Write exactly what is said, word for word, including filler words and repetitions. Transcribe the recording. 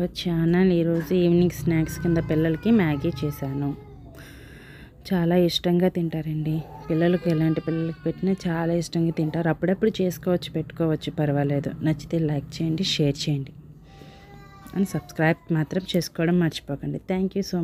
Hour channel. ఈరోజు evening snacks కింద పిల్లలకి మ్యాగీ చేశాను. చాలా ఇష్టంగా తింటారండి. పిల్లలకి ఎలాంటి పిల్లలకి పెట్టినా చాలా ఇష్టంగా తింటారు. అప్పుడప్పుడు చేసుకోవచ్చు, పెట్టుకోవచ్చు, పర్వాలేదు. నచ్చితే లైక్ చేయండి, షేర్ చేయండి అండ్ సబ్స్క్రైబ్ మాత్రం చేసుకోవడం మర్చిపోకండి. Thank you so much.